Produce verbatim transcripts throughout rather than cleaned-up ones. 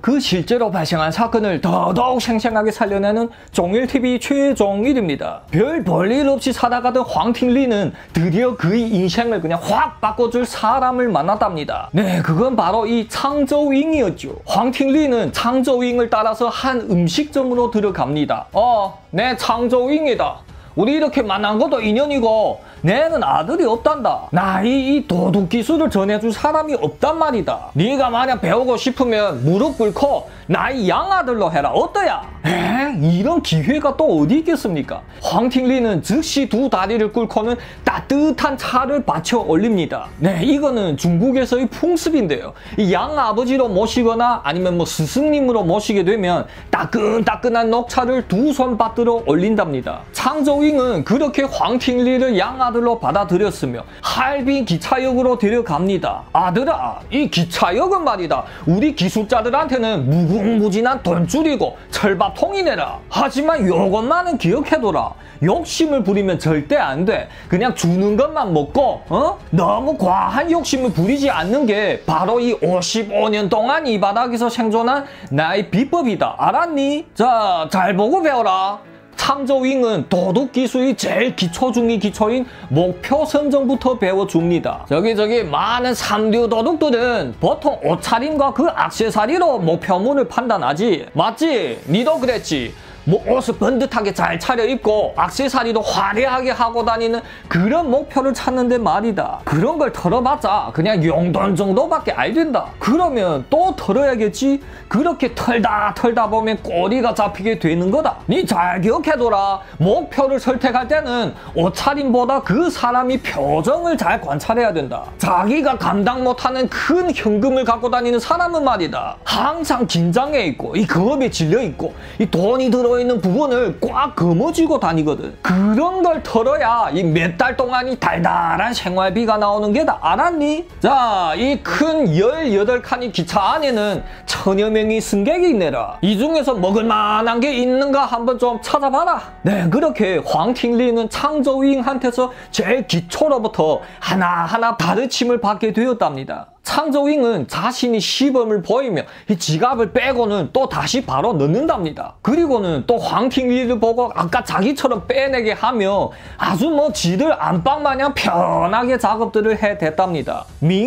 그 실제로 발생한 사건을 더더욱 생생하게 살려내는 종일티비 최종일입니다. 별 볼일 없이 살아가던 황팅리는 드디어 그의 인생을 그냥 확 바꿔줄 사람을 만났답니다. 네, 그건 바로 이 창저윙이었죠. 황팅리는 창저윙을 따라서 한 음식점으로 들어갑니다. 어, 내 창저윙이다. 우리 이렇게 만난 것도 인연이고 내는 아들이 없단다. 나이 이 도둑 기술을 전해줄 사람이 없단 말이다. 네가 만약 배우고 싶으면 무릎 꿇고 나이 양아들로 해라. 어떠야? 에? 이런 기회가 또 어디 있겠습니까? 황팅리는 즉시 두 다리를 꿇고는 따뜻한 차를 받쳐 올립니다. 네, 이거는 중국에서의 풍습인데요. 이 양아버지로 모시거나 아니면 뭐 스승님으로 모시게 되면 따끈따끈한 녹차를 두 손 받들어 올린답니다. 창저윙은 그렇게 황팅리를 양아들로 받아들였으며 할빈 기차역으로 데려갑니다. 아들아, 이 기차역은 말이다. 우리 기술자들한테는 무궁무진한 돈줄이고 철밥통이네라. 하지만 요것만은 기억해둬라. 욕심을 부리면 절대 안 돼. 그냥 주는 것만 먹고 어? 너무 과한 욕심을 부리지 않는 게 바로 이 오십오 년 동안 이 바닥에서 생존한 나의 비법이다. 알았니? 자, 잘 보고 배워라. 창저윙은 도둑 기술이 제일 기초 중의 기초인 목표 선정부터 배워줍니다. 저기 저기 많은 삼류 도둑들은 보통 옷차림과 그 액세서리로 목표물을 판단하지. 맞지? 니도 그랬지? 뭐 옷을 번듯하게 잘 차려입고 액세서리도 화려하게 하고 다니는 그런 목표를 찾는데 말이다. 그런 걸 털어봤자 그냥 용돈 정도밖에 안 된다. 그러면 또 털어야겠지? 그렇게 털다 털다 보면 꼬리가 잡히게 되는 거다. 니 잘 기억해둬라. 목표를 선택할 때는 옷차림보다 그 사람이 표정을 잘 관찰해야 된다. 자기가 감당 못하는 큰 현금을 갖고 다니는 사람은 말이다. 항상 긴장해 있고 이 겁에 질려 있고 이 돈이 들어 있는 부분을 꽉 거머쥐고 다니거든. 그런 걸 털어야 이 몇 달 동안 이 달달한 생활비가 나오는 게다. 알았니? 자, 이 큰 열여덟 칸의 기차 안에는 천여 명의 승객이 있네라. 이 중에서 먹을 만한 게 있는가 한번 좀 찾아봐라. 네, 그렇게 황팅리는 창저윙한테서 제일 기초로부터 하나하나 가르침을 받게 되었답니다. 창저윙은 자신이 시범을 보이며 이 지갑을 빼고는 또 다시 바로 넣는답니다. 그리고는 또 황팅리를 보고 아까 자기처럼 빼내게 하며 아주 뭐 지들 안방 마냥 편하게 작업들을 해댔답니다.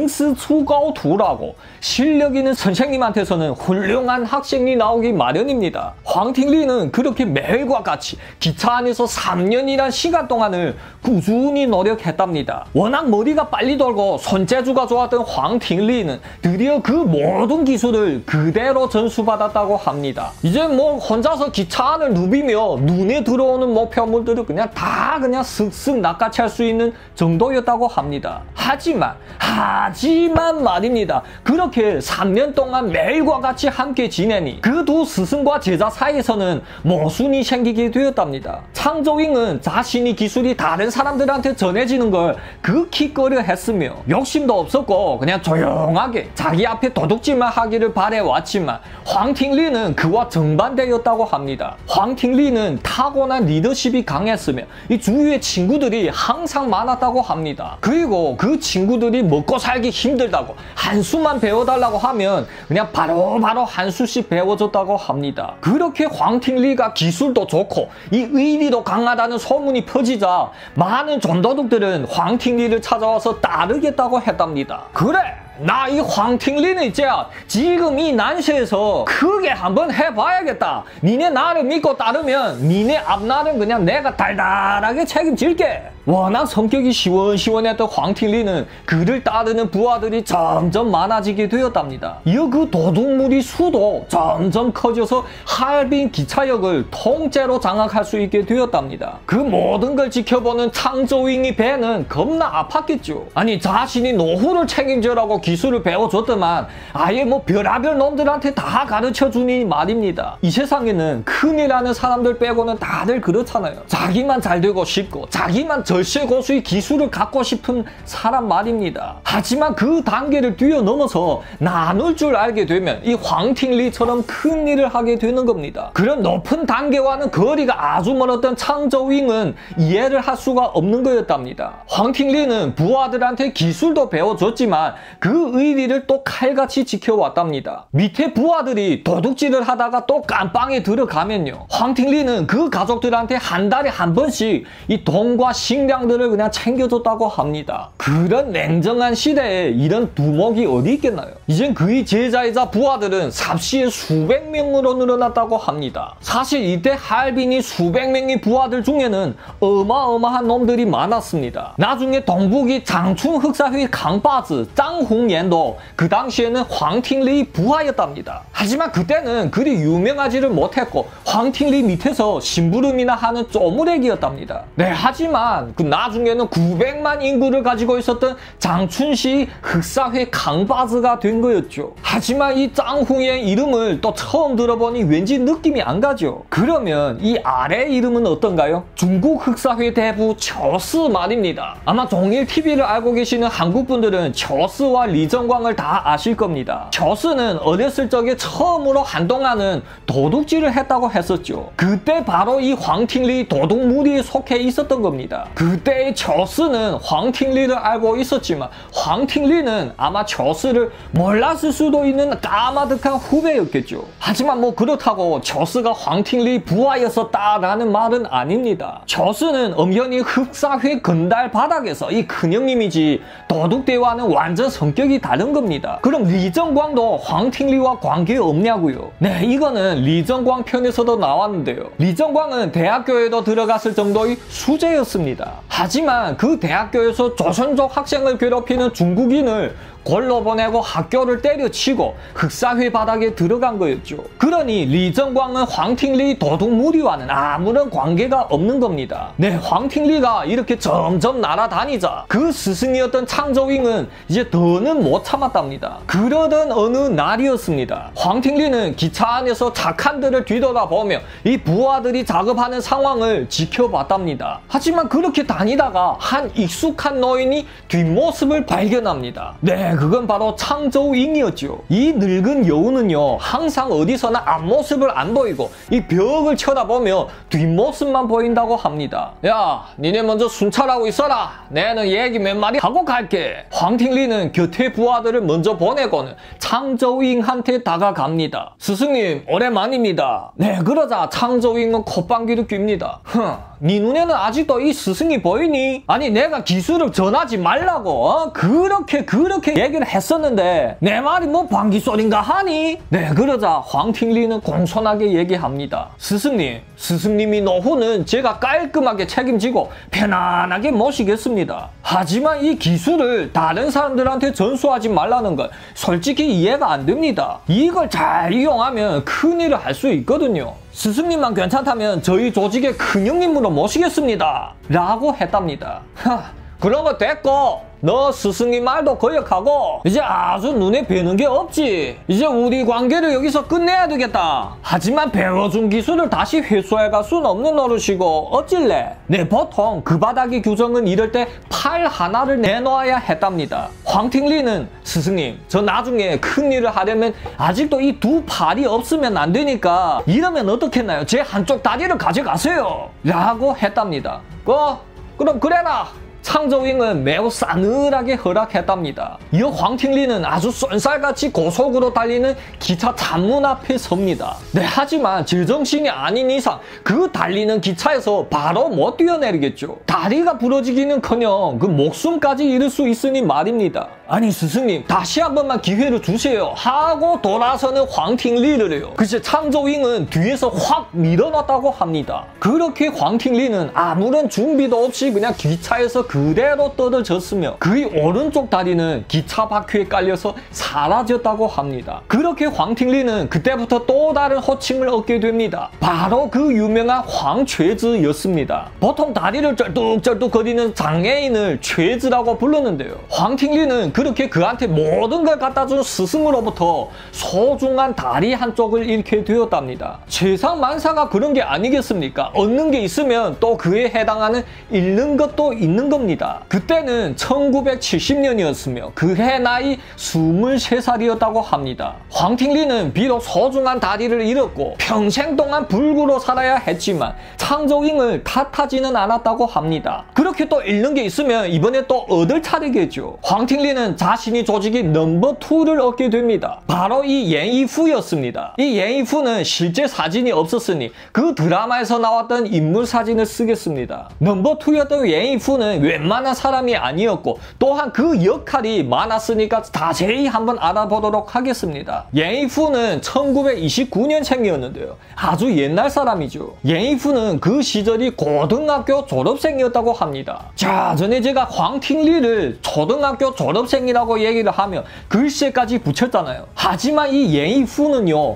민스추가오투라고 실력 있는 선생님한테서는 훌륭한 학생이 나오기 마련입니다. 황팅리는 그렇게 매일과 같이 기차 안에서 삼 년이란 시간 동안을 꾸준히 노력했답니다. 워낙 머리가 빨리 돌고 손재주가 좋았던 황팅리 팅리는 드디어 그 모든 기술을 그대로 전수받았다고 합니다. 이제 뭐 혼자서 기차 안을 누비며 눈에 들어오는 목표물들을 그냥 다 그냥 슥슥 낚아챌 수 있는 정도였다고 합니다. 하지만 하지만 말입니다. 그렇게 삼 년 동안 매일과 같이 함께 지내니 그 두 스승과 제자 사이에서는 모순이 생기게 되었답니다. 창저윙은 자신이 기술이 다른 사람들한테 전해지는 걸 극히 꺼려했으며 욕심도 없었고 그냥 조용하게 자기 앞에 도둑질만 하기를 바래왔지만 황팅리는 그와 정반대였다고 합니다. 황팅리는 타고난 리더십이 강했으며 이 주위에 친구들이 항상 많았다고 합니다. 그리고 그 친구들이 먹고 살기 힘들다고 한 수만 배워달라고 하면 그냥 바로바로 바로 한 수씩 배워줬다고 합니다. 그렇게 황팅리가 기술도 좋고 이 의리도 강하다는 소문이 퍼지자 많은 존도둑들은 황팅리를 찾아와서 따르겠다고 했답니다. 그래! 나 이 황팅리는 이제 지금 이 난세에서 크게 한번 해봐야겠다. 니네 나를 믿고 따르면 니네 앞날은 그냥 내가 달달하게 책임질게. 워낙 성격이 시원시원했던 황팅리는 그를 따르는 부하들이 점점 많아지게 되었답니다. 이어 그 도둑무리 수도 점점 커져서 할빈 기차역을 통째로 장악할 수 있게 되었답니다. 그 모든 걸 지켜보는 창저윙이 배는 겁나 아팠겠죠. 아니 자신이 노후를 책임져라고 기술을 배워줬더만 아예 뭐 별하별 놈들한테 다 가르쳐주니 말입니다. 이 세상에는 큰일하는 사람들 빼고는 다들 그렇잖아요. 자기만 잘 되고 싶고 자기만 절세고수의 기술을 갖고 싶은 사람 말입니다. 하지만 그 단계를 뛰어넘어서 나눌 줄 알게 되면 이 황팅리처럼 큰 일을 하게 되는 겁니다. 그런 높은 단계와는 거리가 아주 멀었던 창저윙은 이해를 할 수가 없는 거였답니다. 황팅리는 부하들한테 기술도 배워줬지만 그 그 의리를 또 칼같이 지켜왔답니다. 밑에 부하들이 도둑질을 하다가 또 깜빵에 들어가면요, 황팅리는 그 가족들한테 한 달에 한 번씩 이 돈과 식량들을 그냥 챙겨줬다고 합니다. 그런 냉정한 시대에 이런 두목이 어디 있겠나요? 이젠 그의 제자이자 부하들은 삽시에 수백 명으로 늘어났다고 합니다. 사실 이때 할빈이 수백 명의 부하들 중에는 어마어마한 놈들이 많았습니다. 나중에 동북이 장춘 흑사회 강바즈 짱홍옌도 그 당시에는 황팅리 부하였답니다. 하지만 그때는 그리 유명하지를 못했고 황팅리 밑에서 심부름이나 하는 쪼무레기였답니다. 네, 하지만 그 나중에는 구백만 인구를 가지고 있었던 장춘시 흑사회 강바즈가 된 거였죠. 하지만 이 짱홍옌 이름을 또 처음 들어보니 왠지 느낌이 안 가죠. 그러면 이 아래 이름은 어떤가요? 중국 흑사회 대부 처스 말입니다. 아마 종일티비를 알고 계시는 한국분들은 처스와 리정광을 다 아실 겁니다. 처스는 어렸을 적에 처음으로 한동안은 도둑질을 했다고 했었죠. 그때 바로 이 황팅리 도둑 무리에 속해 있었던 겁니다. 그때의 처스는 황팅리를 알고 있었지만 황팅리는 아마 처스를 몰랐을 수도 있는 까마득한 후배였겠죠. 하지만 뭐 그렇다고 처스가 황팅리 부하였었다라는 말은 아닙니다. 처스는 엄연히 흑사회 건달 바닥에서 이 큰형님이지 도둑대와는 완전 성격이 다른 겁니다. 그럼 리정광도 황팅리와 관계 없냐고요? 네, 이거는 리정광 편에서도 나왔는데요. 리정광은 대학교에도 들어갔을 정도의 수재였습니다. 하지만 그 대학교에서 조선족 학생을 괴롭히는 중국인을 골로 보내고 학교를 때려치고 흑사회 바닥에 들어간 거였죠. 그러니 리정광은 황팅리 도둑 무리와는 아무런 관계가 없는 겁니다. 네, 황팅리가 이렇게 점점 날아다니자 그 스승이었던 창조윙은 이제 더는 못 참았답니다. 그러던 어느 날이었습니다. 황팅리는 기차 안에서 착한들을 뒤돌아보며 이 부하들이 작업하는 상황을 지켜봤답니다. 하지만 그렇게 다니다가 한 익숙한 노인이 뒷모습을 발견합니다. 네, 그건 바로 창조윙이었죠. 이 늙은 여우는요, 항상 어디서나 앞모습을 안 보이고 이 벽을 쳐다보며 뒷모습만 보인다고 합니다. 야, 니네 먼저 순찰하고 있어라. 내는 얘기 몇 마디 하고 갈게. 황팅리는 곁에 부하들을 먼저 보내고는 창조윙한테 다가갑니다. 스승님, 오랜만입니다. 네, 그러자 창조윙은 콧방귀를 낍니다. 흥, 네 눈에는 아직도 이 스승이 보이니? 아니, 내가 기술을 전하지 말라고 어? 그렇게 그렇게 얘기를 했었는데 내 말이 뭐 방귀 소린가 하니? 네, 그러자 황팅리는 공손하게 얘기합니다. 스승님, 스승님이 노후는 제가 깔끔하게 책임지고 편안하게 모시겠습니다. 하지만 이 기술을 다른 사람들한테 전수하지 말라는 건 솔직히 이해가 안 됩니다. 이걸 잘 이용하면 큰일을 할 수 있거든요. 스승님만 괜찮다면 저희 조직의 큰형님으로 모시겠습니다. 라고 했답니다. 하, 그런 거 됐고 너 스승님 말도 거역하고 이제 아주 눈에 뵈는 게 없지. 이제 우리 관계를 여기서 끝내야 되겠다. 하지만 배워준 기술을 다시 회수해갈 수는 없는 노릇이고 어찔래? 네, 보통 그 바닥의 규정은 이럴 때 팔 하나를 내놓아야 했답니다. 황팅리는 스승님, 저 나중에 큰일을 하려면 아직도 이 두 팔이 없으면 안 되니까 이러면 어떻겠나요? 제 한쪽 다리를 가져가세요. 라고 했답니다. 어? 그럼 그래라. 창조윙은 매우 싸늘하게 허락했답니다. 이어 황팅리는 아주 쏜살같이 고속으로 달리는 기차 잔문 앞에 섭니다. 네, 하지만 제정신이 아닌 이상 그 달리는 기차에서 바로 못 뛰어내리겠죠. 다리가 부러지기는커녕 그 목숨까지 잃을 수 있으니 말입니다. 아니, 스승님, 다시 한 번만 기회를 주세요 하고 돌아서는 황팅리를 해요. 글쎄, 창조윙은 뒤에서 확 밀어놨다고 합니다. 그렇게 황팅리는 아무런 준비도 없이 그냥 기차에서 그대로 떨어졌으며 그의 오른쪽 다리는 기차 바퀴에 깔려서 사라졌다고 합니다. 그렇게 황팅리는 그때부터 또 다른 호칭을 얻게 됩니다. 바로 그 유명한 황최즈였습니다. 보통 다리를 쩔뚝쩔뚝 거리는 장애인을 최즈라고 부르는데요. 황팅리는 그렇게 그한테 모든 걸 갖다 준 스승으로부터 소중한 다리 한쪽을 잃게 되었답니다. 세상만사가 그런 게 아니겠습니까? 얻는 게 있으면 또 그에 해당하는 잃는 것도 있는 겁니다. 그때는 천구백칠십 년이었으며 그해 나이 스물세 살이었다고 합니다. 황팅리는 비록 소중한 다리를 잃었고 평생 동안 불구로 살아야 했지만 창조윙을 탓하지는 않았다고 합니다. 그렇게 또 잃는 게 있으면 이번에 또 얻을 차례겠죠. 황팅리는 이후는 자신이 조직이 넘버 투를 얻게 됩니다. 바로 이 옌이후였습니다. 이 옌이후는 실제 사진이 없었으니 그 드라마에서 나왔던 인물 사진을 쓰겠습니다. 넘버 투였던 옌이후는 웬만한 사람이 아니었고 또한 그 역할이 많았으니까 자세히 한번 알아보도록 하겠습니다. 옌이후는 천구백이십구 년생이었는데요. 아주 옛날 사람이죠. 옌이후는 그 시절이 고등학교 졸업생이었다고 합니다. 자, 전에 제가 황팅리를 초등학교 졸업생이라고 얘기를 하면 글쎄까지 붙였잖아요. 하지만 이 옌이후는요,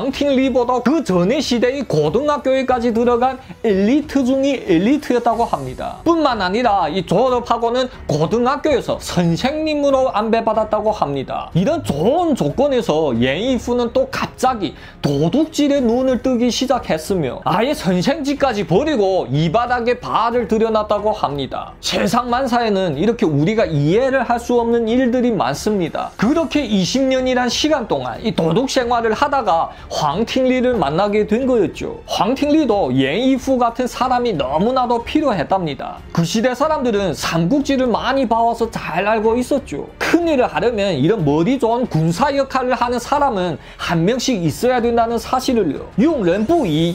황팅리보다 그 전의 시대의 고등학교에까지 들어간 엘리트 중의 엘리트였다고 합니다. 뿐만 아니라 이 졸업하고는 고등학교에서 선생님으로 안배받았다고 합니다. 이런 좋은 조건에서 옌이후는 또 갑자기 도둑질에 눈을 뜨기 시작했으며 아예 선생직까지 버리고 이 바닥에 발을 들여놨다고 합니다. 세상 만사에는 이렇게 우리가 이해를 할 수 없는 일들이 많습니다. 그렇게 이십 년이란 시간 동안 이 도둑 생활을 하다가 황팅리를 만나게 된 거였죠. 황팅리도 옌이후 같은 사람이 너무나도 필요했답니다. 그 시대 사람들은 삼국지를 많이 봐와서 잘 알고 있었죠. 큰일을 하려면 이런 머리 좋은 군사 역할을 하는 사람은 한 명씩 있어야 된다는 사실을요. 용런부이,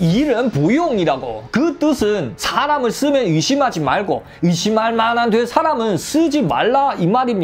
이런부용이라고. 그 뜻은 사람을 쓰면 의심하지 말고 의심할 만한 될 사람은 쓰지 말라 이 말입니다.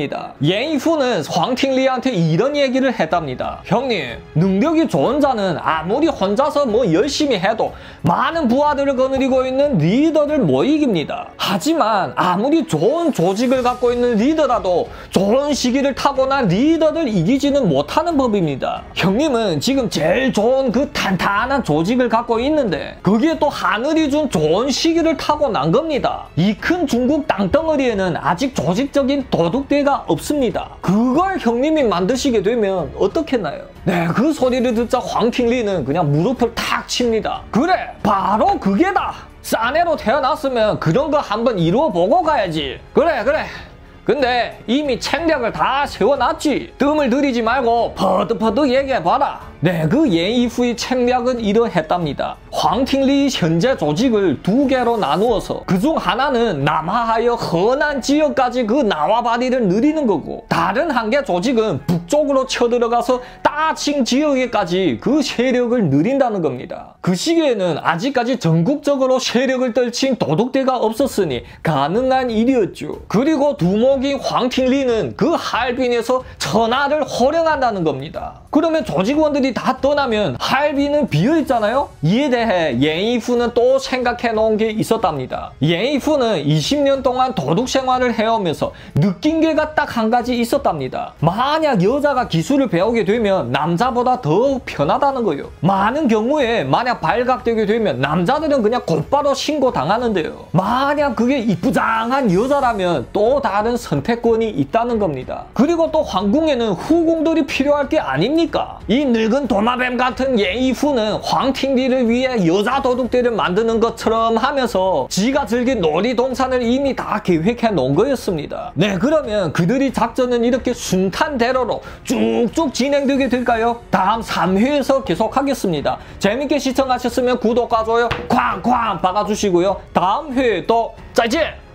옌이후는 황팅리한테 이런 얘기를 했답니다. 형님, 능력이 좋은 자는 아무리 혼자서 뭐 열심히 해도 많은 부하들을 거느리고 있는 리더를 못 이깁니다. 하지만 아무리 좋은 조직을 갖고 있는 리더라도 좋은 시기를 타고난 리더를 이기지는 못하는 법입니다. 형님은 지금 제일 좋은 그 탄탄한 조직을 갖고 있는데 그게 또 하늘이 준 좋은 시기를 타고난 겁니다. 이 큰 중국 땅덩어리에는 아직 조직적인 도둑대가 없습니다. 그걸 형님이 만드시게 되면 어떻겠나요? 네, 그 소리를 듣자 황팅리는 그냥 무릎을 탁 칩니다. 그래, 바로 그게다. 싸네로 태어났으면 그런 거 한번 이루어보고 가야지. 그래 그래. 근데 이미 책략을 다 세워놨지. 뜸을 들이지 말고 퍼뜩퍼뜩 얘기해봐라. 네, 그 옌이후의 책략은 이러했답니다. 황팅리 현재 조직을 두 개로 나누어서 그중 하나는 남하하여 허난 지역까지 그 나와바리를 누리는 거고 다른 한 개 조직은 북쪽으로 쳐들어가서 따칭 지역에까지 그 세력을 누린다는 겁니다. 그 시기에는 아직까지 전국적으로 세력을 떨친 도둑대가 없었으니 가능한 일이었죠. 그리고 두목인 황팅리는 그 할빈에서 천하를 호령한다는 겁니다. 그러면 조직원들이 다 떠나면 할빈은 비어있잖아요? 이에 대해 옌이후는 또 생각해 놓은 게 있었답니다. 옌이후는 이십 년 동안 도둑 생활을 해오면서 느낀 게가 딱 한 가지 있었답니다. 만약 여자가 기술을 배우게 되면 남자보다 더 편하다는 거예요. 많은 경우에 만약 발각되게 되면 남자들은 그냥 곧바로 신고당하는데요. 만약 그게 이쁘장한 여자라면 또 다른 선택권이 있다는 겁니다. 그리고 또 황궁에는 후궁들이 필요할 게 아닙니까? 이 늙은 도마뱀 같은 옌이후는 황팅리를 위해 여자 도둑들을 만드는 것처럼 하면서 지가 즐긴 놀이동산을 이미 다 계획해 놓은 거였습니다. 네, 그러면 그들이 작전은 이렇게 순탄대로로 쭉쭉 진행되게 될까요? 다음 삼 회에서 계속하겠습니다. 재밌게 시청하셨으면 구독과 좋아요 쾅쾅 박아주시고요. 다음 회에 또 짜이지!